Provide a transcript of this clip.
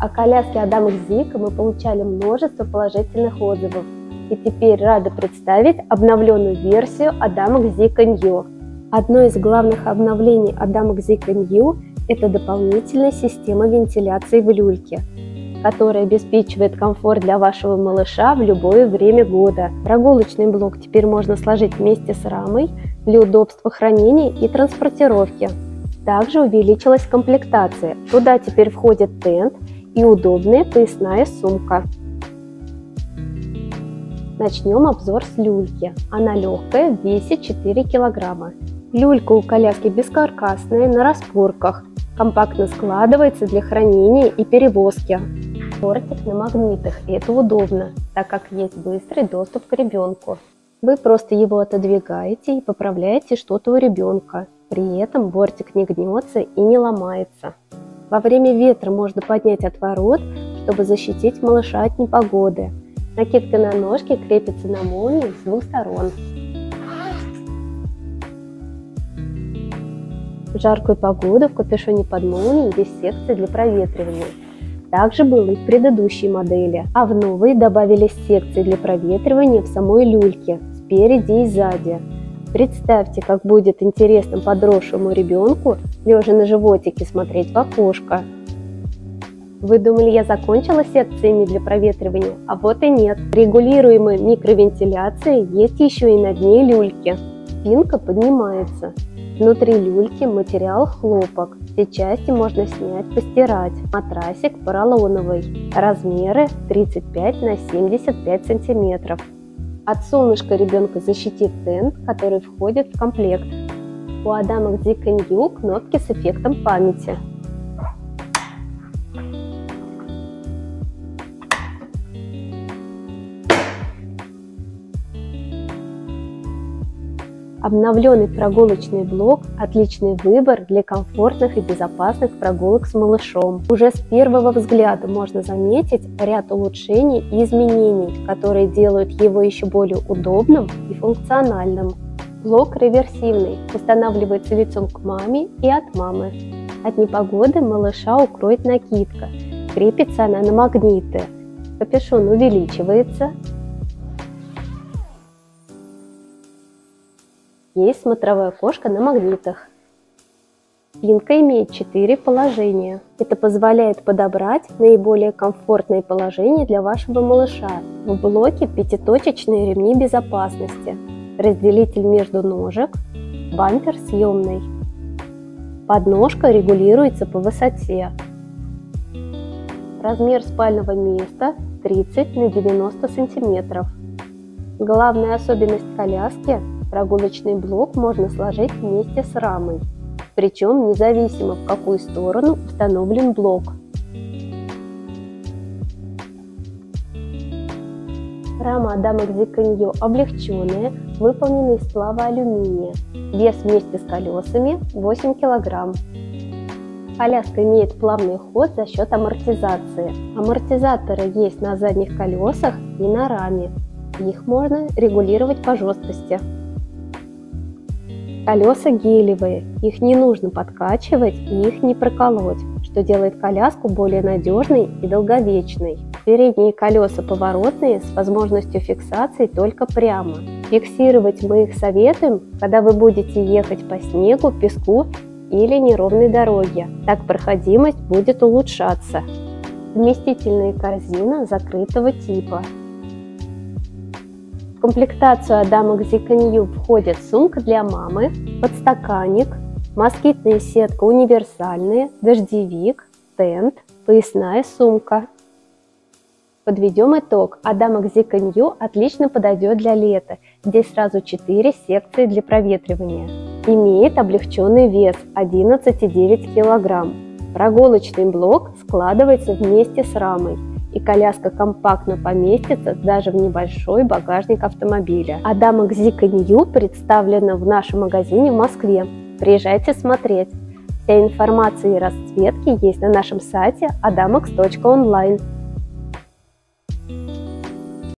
О коляске Адамекс Zika мы получали множество положительных отзывов и теперь рады представить обновленную версию Адамекс Zika New. Одно из главных обновлений Адамекс Zika New – это дополнительная система вентиляции в люльке, которая обеспечивает комфорт для вашего малыша в любое время года. Прогулочный блок теперь можно сложить вместе с рамой для удобства хранения и транспортировки. Также увеличилась комплектация. Туда теперь входит тент и удобная поясная сумка. Начнем обзор с люльки. Она легкая, весит 4 килограмма. Люлька у коляски бескаркасная, на распорках. Компактно складывается для хранения и перевозки. Бортик на магнитах, и это удобно, так как есть быстрый доступ к ребенку. Вы просто его отодвигаете и поправляете что-то у ребенка. При этом бортик не гнется и не ломается. Во время ветра можно поднять отворот, чтобы защитить малыша от непогоды. Накидка на ножки крепится на молнии с двух сторон. В жаркую погоду в капюшоне под молнией есть секция для проветривания. Также было и в предыдущей модели, а в новой добавились секции для проветривания в самой люльке, спереди и сзади. Представьте, как будет интересно подросшему ребенку, лежа на животике, смотреть в окошко. Вы думали, я закончила секциями для проветривания? А вот и нет. Регулируемая микровентиляция есть еще и на дне люльки. Спинка поднимается. Внутри люльки материал хлопок. Все части можно снять, постирать. Матрасик поролоновый. Размеры 35 на 75 сантиметров. От солнышка ребенка защитит тент, который входит в комплект. У Адамекс Zika New кнопки с эффектом памяти. Обновленный прогулочный блок – отличный выбор для комфортных и безопасных прогулок с малышом. Уже с первого взгляда можно заметить ряд улучшений и изменений, которые делают его еще более удобным и функциональным. Блок реверсивный, устанавливается лицом к маме и от мамы. От непогоды малыша укроет накидка, крепится она на магниты. Капюшон увеличивается. Есть смотровое окошко на магнитах. Спинка имеет 4 положения. Это позволяет подобрать наиболее комфортное положение для вашего малыша. В блоке 5-точечные ремни безопасности, разделитель между ножек, бампер съемный. Подножка регулируется по высоте. Размер спального места 30 на 90 сантиметров. Главная особенность коляски – прогулочный блок можно сложить вместе с рамой, причем независимо в какую сторону установлен блок. Рама Адамекс Zika New облегченная, выполнена из сплава алюминия. Вес вместе с колесами 8 кг. Коляска имеет плавный ход за счет амортизации. Амортизаторы есть на задних колесах и на раме. Их можно регулировать по жесткости. Колеса гелевые, их не нужно подкачивать и их не проколоть, что делает коляску более надежной и долговечной. Передние колеса поворотные с возможностью фиксации только прямо. Фиксировать мы их советуем, когда вы будете ехать по снегу, песку или неровной дороге. Так проходимость будет улучшаться. Вместительная корзина закрытого типа. В комплектацию Адамекс Zika New входит сумка для мамы, подстаканник, москитная сетка универсальная, дождевик, тент, поясная сумка. Подведем итог. Адамекс Zika New отлично подойдет для лета. Здесь сразу 4 секции для проветривания. Имеет облегченный вес 11,9 кг. Прогулочный блок складывается вместе с рамой, и коляска компактно поместится даже в небольшой багажник автомобиля. Адамекс Zika New представлена в нашем магазине в Москве. Приезжайте смотреть. Вся информация и расцветки есть на нашем сайте adamex.online.